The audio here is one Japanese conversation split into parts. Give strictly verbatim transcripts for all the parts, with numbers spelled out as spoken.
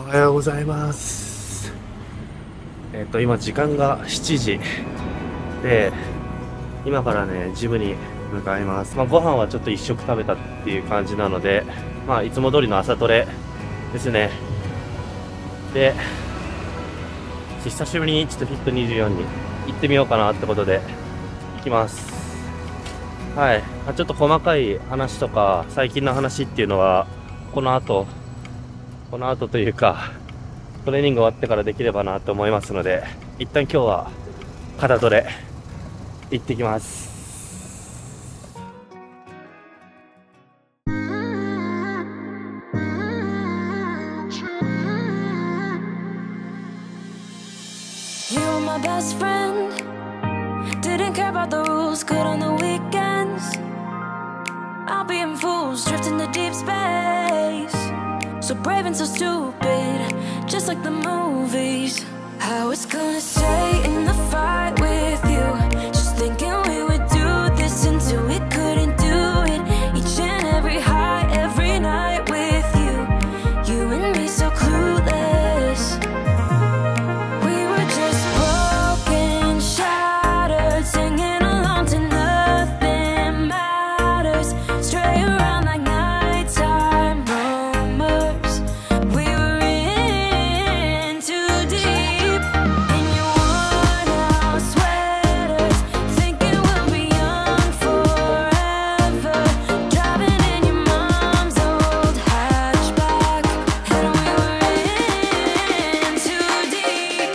はようございます。えっと今時間がしちじで、今からねジムに向かいます。まあ、ご飯はちょっと一食食べたっていう感じなので、まあいつも通りの朝トレですね。で久しぶりにちょっとフィットにじゅうよんに行ってみようかなってことで行きます。はい、まあ、ちょっと細かい話とか最近の話っていうのはこの後この後というかトレーニング終わってからできればなと思いますので、一旦今日は肩トレ行ってきます。 You're my best friend. Didn't care about the rules, good on the weekends. I'll be in fools, drifting to deep space. So brave and so stupid, just like the movies. I was gonna stay in the fight with you, just thinking we would do this until we couldn't do it. Each and every high, every night with you, you and me so clueless. We were just broken, shattered, singing along to nothing matters. Stray around like nighttime rumors. We were in too deep. In your worn out sweaters, thinking we'll be young forever. Driving in your mom's old hatchback, and we were in too deep.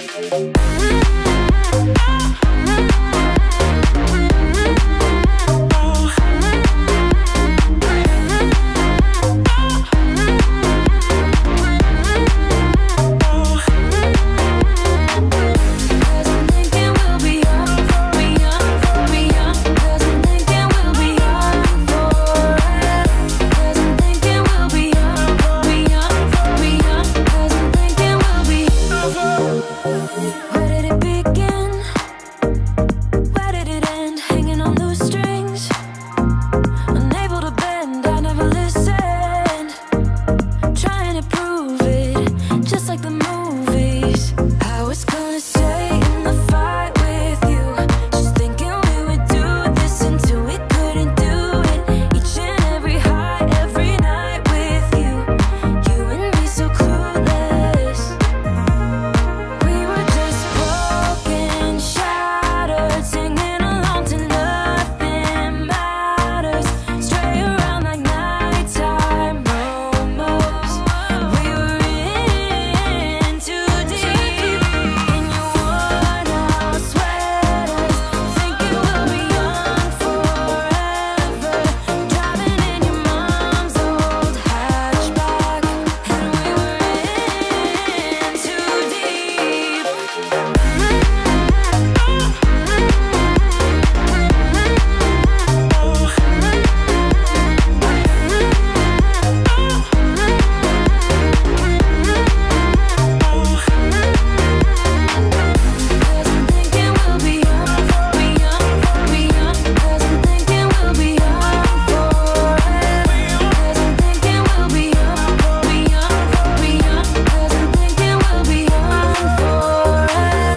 Cause I'm thinking we'll be young, be young, be young. Cause I'm thinking we'll be young forever. Cause I'm thinking we'll be young, be young, be young. Cause I'm thinking we'll be. Where did it begin? Where did it end? Hanging on loose strings, unable to bend. I never listened, trying to prove it, just like the movies. I was gonna stay in the fight with you, just thinking we would do this until we couldn't do it. Each and every high, every night with you, you and me so clueless. We were just broken, shattered, singing along to nothing matters. Stray around like nighttime rumors. We were in too deep. In your worn out sweaters, thinking we'll be young forever. Driving in your mom's old hatchback, and we were in too deep. Cause I'm thinking we'll be young, be young, be young. Cause I'm thinking we'll be young forever. Cause I'm thinking we'll be young, be young, be young. Cause I'm thinking we'll be young forever.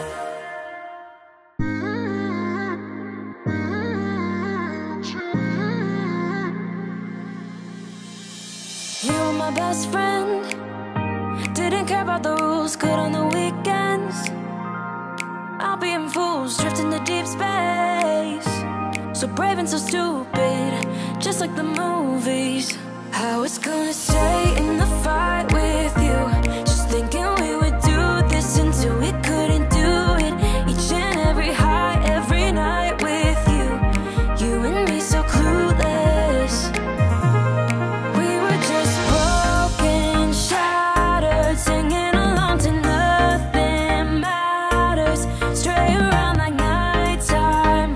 You were my best friend. Didn't care about the rules, good on the weekends. I'll be in fools, drifting to deep space. So brave and so stupid, just like the movies. I was gonna stay in the fight with you, just thinking we would do this until we couldn't do it. Each and every high, every night with you, you and me so clueless. We were just broken, shattered, singing along to nothing matters. Stray around like nighttime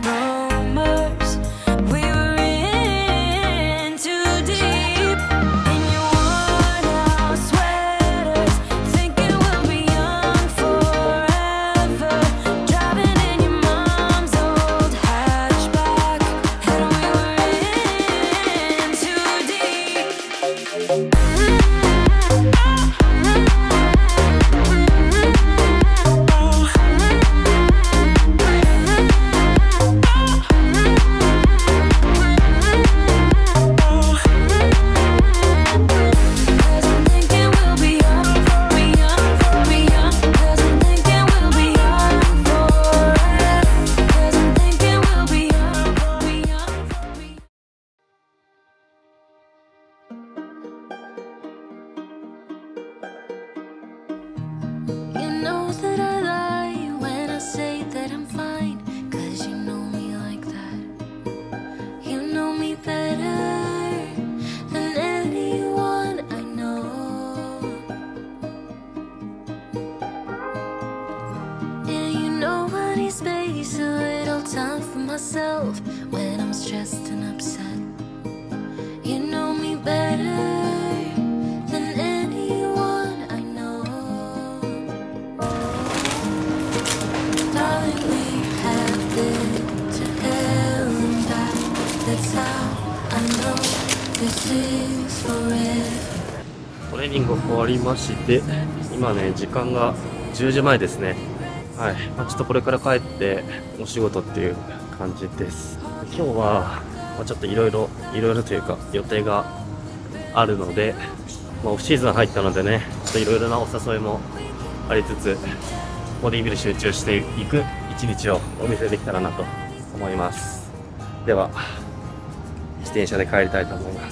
rumors. We were in too deep. In your myself when I'm stressed and upset. You know me better than anyone I know. Darling, we have been to hell and back. That's how I know this is forever. トレーニング終わりまして、今ね、時間がじゅうじまえですね。はい。まあ、ちょっとこれから帰ってお仕事っていう感じです。今日は、まあ、ちょっといろいろ、いろいろというか予定があるので、まあ、オフシーズン入ったのでね、ちょっといろいろなお誘いもありつつ、ボディビル集中していく一日をお見せできたらなと思います。では、自転車で帰りたいと思います。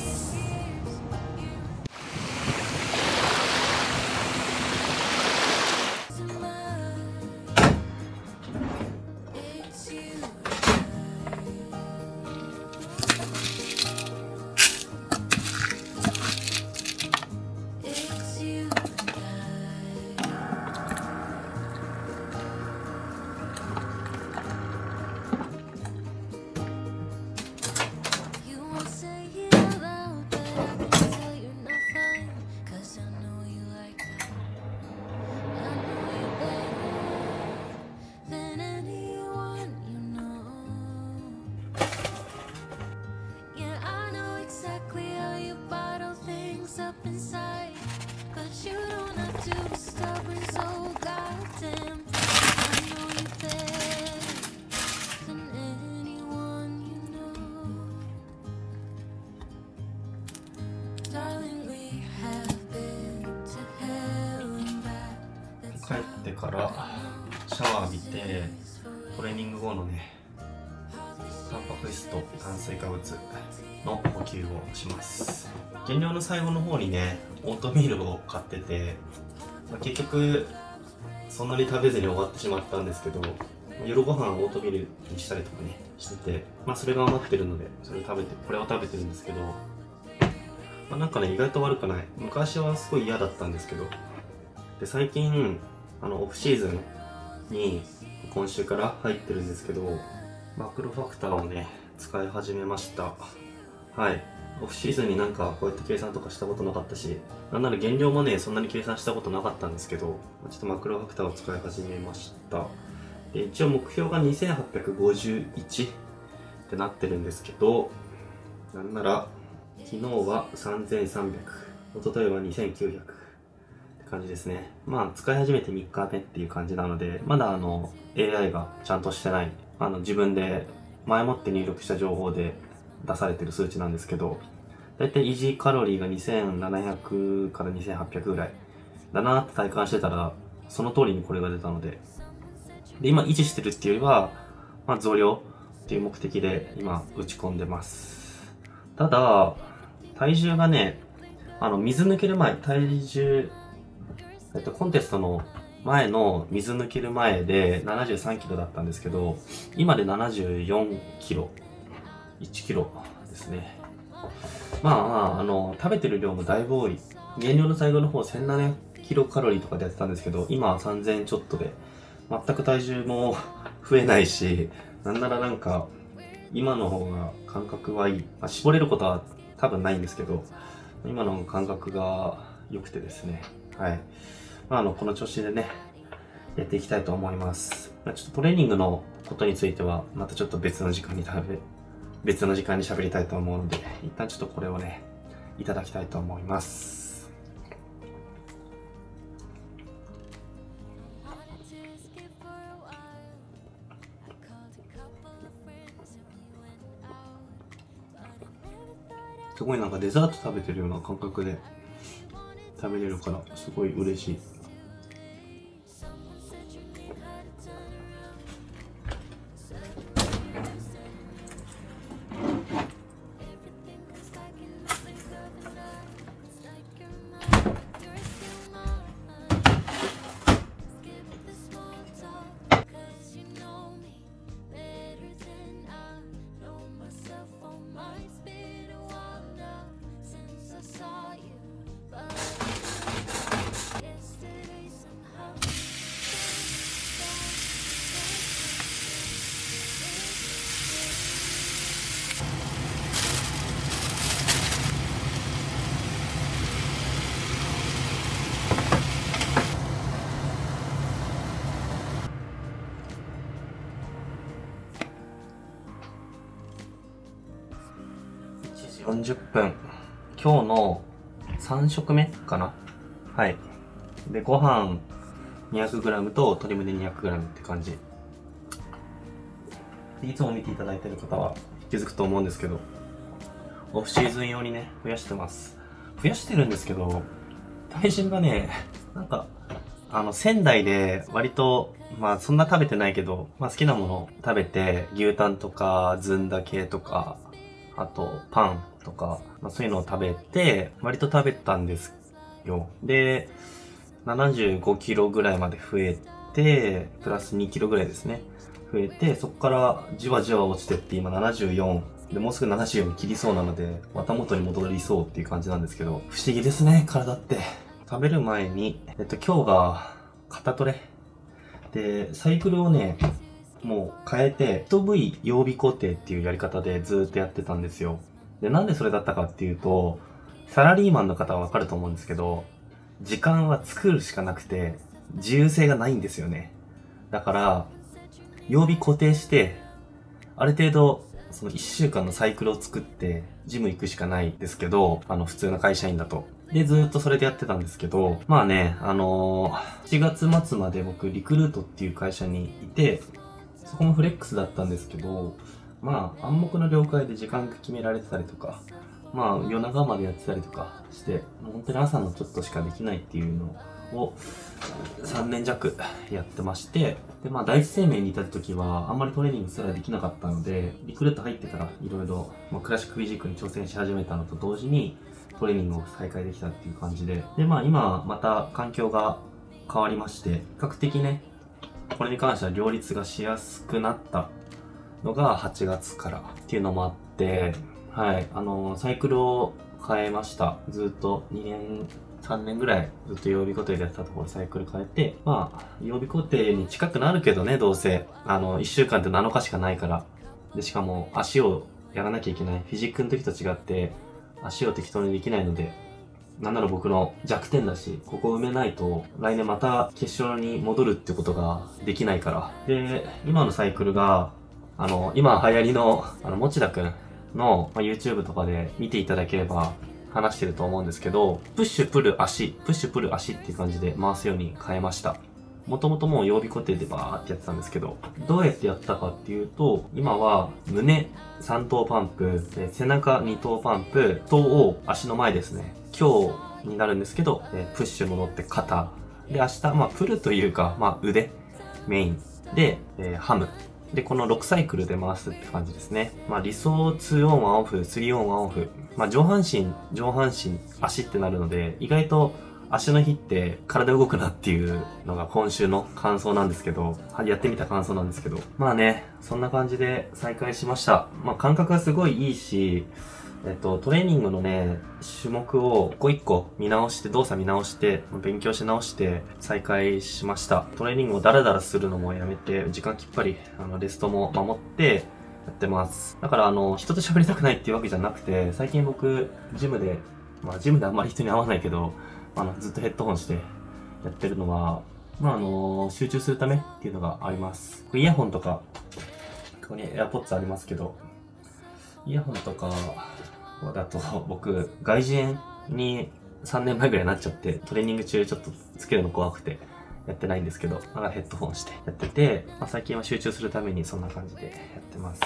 帰ってからシャワー浴びてトレーニング後のねタンパク質と炭水化物の補給をします。減量の最後の方にねオートミールを買ってて、まあ、結局そんなに食べずに終わってしまったんですけど、夜ご飯オートミールにしたりとかねしてて、まあそれが余ってるのでそれ食べてこれを食べてるんですけど、まあ、なんかね意外と悪くない。昔はすごい嫌だったんですけど、で最近あのオフシーズンに今週から入ってるんですけど、マクロファクターをね使い始めました。はい。オフシーズンになんかこうやって計算とかしたことなかったし、なんなら減量もねそんなに計算したことなかったんですけど、ちょっとマクロファクターを使い始めました。で一応目標がにせんはっぴゃくごじゅういちってなってるんですけど、なんなら昨日はさんぜんさんびゃく、一昨日はにせんきゅうひゃく感じですね。まあ使い始めてみっかめっていう感じなので、まだあの エーアイ がちゃんとしてない、あの自分で前もって入力した情報で出されてる数値なんですけど、だいたい維持カロリーがにせんななひゃくからにせんはっぴゃくぐらいだなって体感してたら、その通りにこれが出たので、で今維持してるっていうよりは、まあ、増量っていう目的で今打ち込んでます。ただ体重がね、あの水抜ける前、体重えっと、コンテストの前の水抜ける前でななじゅうさんキロだったんですけど、今でななじゅうよんキロ、いちキロですね。まあまあ、あの、食べてる量もだいぶ多い。減量の最後の方せんななひゃくキロカロリーとかでやってたんですけど、今はさんぜんちょっとで、全く体重も増えないし、なんならなんか、今の方が感覚はいい。まあ、絞れることは多分ないんですけど、今の感覚が良くてですね。はい。まあ、あの、この調子でね、やっていきたいと思います。まあ、ちょっとトレーニングのことについては、またちょっと別の時間に食べ、別の時間に喋りたいと思うので、一旦ちょっとこれをね、いただきたいと思います。すごいなんかデザート食べてるような感覚で食べれるからすごい嬉しい。 よんじゅっぷん。今日のさん食目かな。はい。で、ご飯 にひゃくグラム と鶏胸 にひゃくグラム って感じ。いつも見ていただいてる方は気づくと思うんですけど、オフシーズン用にね、増やしてます。増やしてるんですけど、体重がね、なんか、あの、仙台で割と、まあそんな食べてないけど、まあ好きなもの食べて、牛タンとか、ずんだ系とか、あとパンとか、まあそういうのを食べて、割と食べたんですよ。で、ななじゅうごキロぐらいまで増えて、プラスにキロぐらいですね。増えて、そこからじわじわ落ちてって今ななじゅうよん。で、もうすぐななじゅうよん切りそうなので、また元に戻りそうっていう感じなんですけど、不思議ですね、体って。食べる前に、えっと、今日が、肩トレ。で、サイクルをね、もう変えて、一部位曜日固定っていうやり方でずーっとやってたんですよ。で、なんでそれだったかっていうと、サラリーマンの方はわかると思うんですけど、時間は作るしかなくて、自由性がないんですよね。だから、曜日固定して、ある程度、そのいっしゅうかんのサイクルを作って、ジム行くしかないですけど、あの、普通の会社員だと。で、ずーっとそれでやってたんですけど、まあね、あのー、しちがつ末まで僕、リクルートっていう会社にいて、そこもフレックスだったんですけど、まあ、暗黙の了解で時間が決められてたりとか、まあ、夜中までやってたりとかして、もう本当に朝のちょっとしかできないっていうのを、さんねん弱やってまして、で、まあ、第一生命にいた時は、あんまりトレーニングすらできなかったので、リクルート入ってからいろいろ、まあ、クラシックフィジークに挑戦し始めたのと同時に、トレーニングを再開できたっていう感じで、で、まあ、今、また環境が変わりまして、比較的ね、これに関しては両立がしやすくなったのがはちがつからっていうのもあって、はい、あの、サイクルを変えました。ずっとにねん、さんねんぐらいずっと曜日固定でやってたところサイクル変えて、まあ、曜日固定に近くなるけどね、どうせ。あの、いっしゅうかんってなのかしかないから。で、しかも足をやらなきゃいけない。フィジックの時と違って、足を適当にできないので、なんなら僕の弱点だし、ここを埋めないと、来年また決勝に戻るってことができないから。で、今のサイクルが、あの、今流行りの、あの、持田くんの、まあ、YouTube とかで見ていただければ話してると思うんですけど、プッシュプル足、プッシュプル足っていう感じで回すように変えました。もともともう曜日固定でバーってやってたんですけど、どうやってやったかっていうと、今は胸さん頭パンプ、で背中に頭パンプ、頭を足の前ですね。今日になるんですけど、プッシュ戻って肩。で、明日、まあプルというか、まあ腕、メイン。で、えー、ハム。で、このろくサイクルで回すって感じですね。まあ理想ツーオンワンオフ、スリーオンワンオフ。まあ上半身、上半身、足ってなるので、意外と足の日って体動くなっていうのが今週の感想なんですけど、やってみた感想なんですけど。まあね、そんな感じで再開しました。まあ感覚がすごいいいし、えっと、トレーニングのね、種目を一個一個見直して、動作見直して、勉強し直して再開しました。トレーニングをダラダラするのもやめて、時間きっぱり、あの、レストも守ってやってます。だからあの、人と喋りたくないっていうわけじゃなくて、最近僕、ジムで、まあジムであんまり人に会わないけど、あの、ずっとヘッドホンしてやってるのは、まああの、集中するためっていうのがあります。イヤホンとか、ここに AirPods ありますけど、イヤホンとかだと僕、外耳炎にさんねんまえぐらいになっちゃって、トレーニング中ちょっとつけるの怖くてやってないんですけど、だからヘッドホンしてやってて、まあ、最近は集中するためにそんな感じでやってます。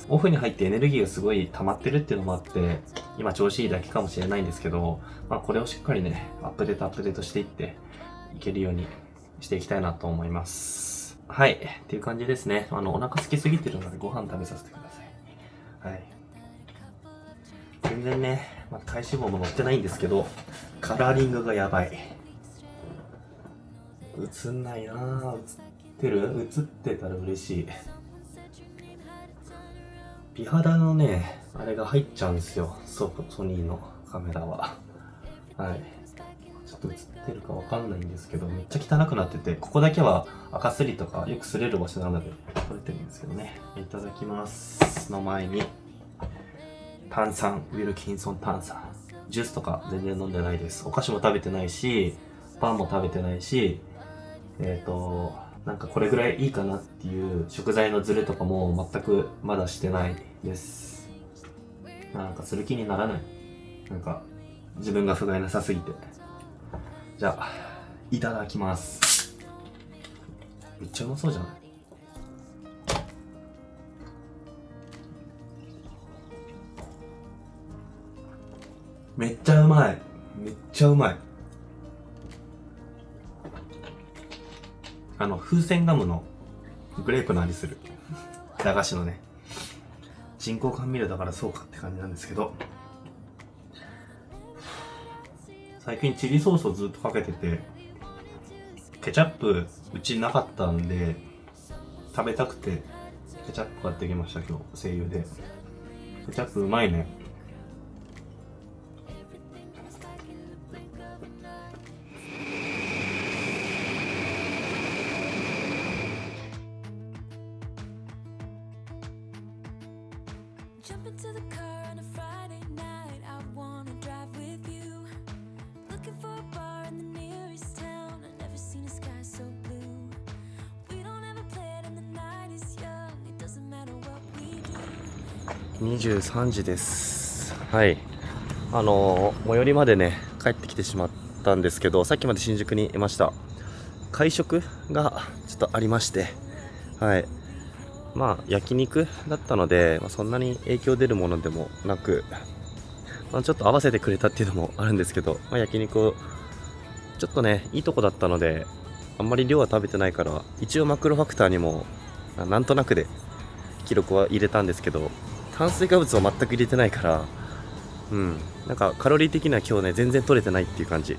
オフに入ってエネルギーがすごい溜まってるっていうのもあって、今調子いいだけかもしれないんですけど、まあこれをしっかりね、アップデートアップデートしていって、いけるようにしていきたいなと思います。はい。っていう感じですね。あの、お腹空きすぎてるのでご飯食べさせてください。はい。全然ね、まあ、体脂肪も乗ってないんですけど、カラーリングがやばい。映んないなぁ。映ってる？映ってたら嬉しい。美肌のね、あれが入っちゃうんですよ。ソソニーのカメラは。はい。ちょっと映ってるかわかんないんですけど、めっちゃ汚くなってて、ここだけは赤すりとかよく擦れる場所なので撮れてるんですけどね。いただきます。の前に、炭酸、ウィルキンソン炭酸。ジュースとか全然飲んでないです。お菓子も食べてないし、パンも食べてないし、えっと、なんかこれぐらいいいかなっていう食材のズレとかも全くまだしてないです。 なんかする気にならない。なんか自分が不甲斐なさすぎて。じゃあいただきます。めっちゃうまそうじゃない？めっちゃうまい。めっちゃうまい。あの風船ガムのグレープの味する。駄菓子のね、人工甘味料だからそうかって感じなんですけど、最近チリソースをずっとかけてて、ケチャップうちなかったんで食べたくてケチャップ買ってきました。今日声優でケチャップうまいね。 Jump into the car on a Friday night. I wanna drive with you. Looking for a bar in the nearest town. I've never seen a sky so blue. We don't ever play it and the night is young. It doesn't matter what we do. にじゅうさんじです。はい。あのー、最寄りまでね、帰ってきてしまったんですけど、さっきまで新宿にいました。会食がちょっとありまして、はい。まあ焼肉だったので、まあ、そんなに影響出るものでもなく、まあ、ちょっと合わせてくれたっていうのもあるんですけど、まあ、焼肉をちょっとねいいとこだったので、あんまり量は食べてないから、一応マクロファクターにもなんとなくで記録は入れたんですけど、炭水化物を全く入れてないから、うんなんかカロリー的には今日ね全然取れてないっていう感じ。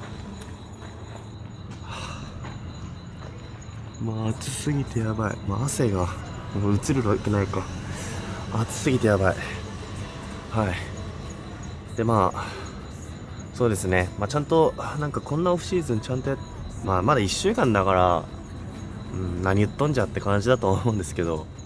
まあ暑すぎてやばい。まあ汗がもう映るわけないか。暑すぎてやばい。はい。でまあそうですね、まあ、ちゃんとなんかこんなオフシーズンちゃんとやっ、まあ、まだいっしゅうかんだから、うん、何言っとんじゃって感じだと思うんですけど、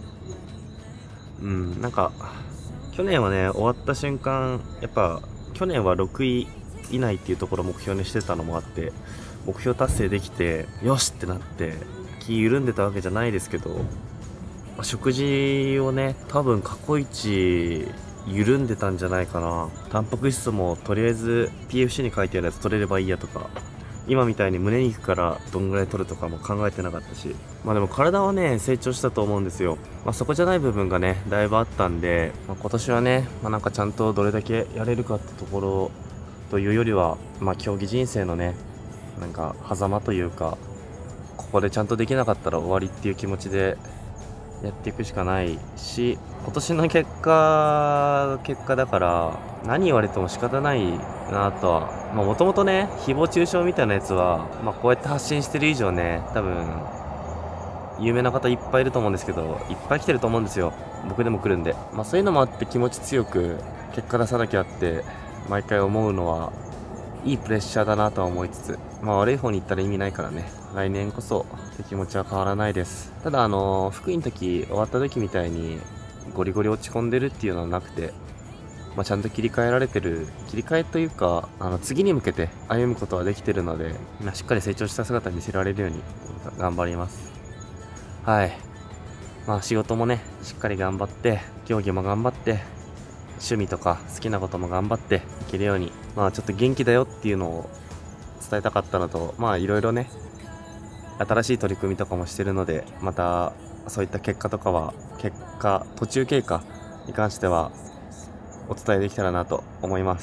うんなんか去年はね終わった瞬間やっぱ去年はろくい以内っていうところを目標にしてたのもあって、目標達成できてよしってなって気緩んでたわけじゃないですけど、食事をね多分過去一緩んでたんじゃないかな。タンパク質もとりあえず ピーエフシー に書いてあるやつ取れればいいやとか、今みたいに胸肉からどんぐらい取るとかも考えてなかったし、まあでも体はね成長したと思うんですよ。まあそこじゃない部分がねだいぶあったんで、まあ、今年はね、まあ、なんかちゃんとどれだけやれるかってところというよりは、まあ競技人生のねなんか狭間というか、ここでちゃんとできなかったら終わりっていう気持ちでやっていくしかないし、今年の結果結果だから何言われても仕方ないなとは。まあもともとね誹謗中傷みたいなやつは、まあ、こうやって発信してる以上ね多分有名な方いっぱいいると思うんですけど、いっぱい来てると思うんですよ。僕でも来るんで、まあ、そういうのもあって気持ち強く結果出さなきゃって毎回思うのはいいプレッシャーだなとは思いつつ、まあ悪い方に行ったら意味ないからね、来年こそって気持ちは変わらないです。ただあの福井の時終わった時みたいにゴリゴリ落ち込んでるっていうのはなくて、まあ、ちゃんと切り替えられてる、切り替えというかあの次に向けて歩むことはできてるので、まあ、しっかり成長した姿に見せられるように頑張ります。はい。まあ仕事もねしっかり頑張って、競技も頑張って、趣味とか好きなことも頑張っていけるように、まあちょっと元気だよっていうのを伝えたかったのと、まあいろいろね新しい取り組みとかもしてるので、またそういった結果とかは結果途中経過に関してはお伝えできたらなと思います。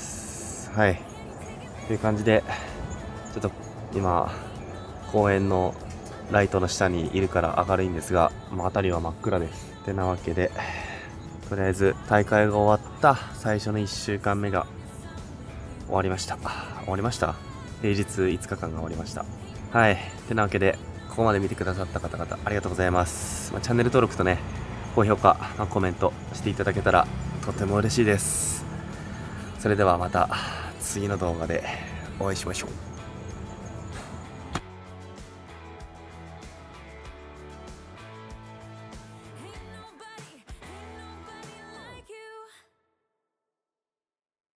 はいという感じで、ちょっと今公園のライトの下にいるから明るいんですが、もう辺りは真っ暗です。てなわけでとりあえず大会が終わった最初のいっしゅうかんめが終わりました。終わりました平日いつかかんが終わりました。はいてなわけでここまで見てくださった方々ありがとうございます。まあ、チャンネル登録とね高評価、まあ、コメントしていただけたらとても嬉しいです。それではまた次の動画でお会いしましょう。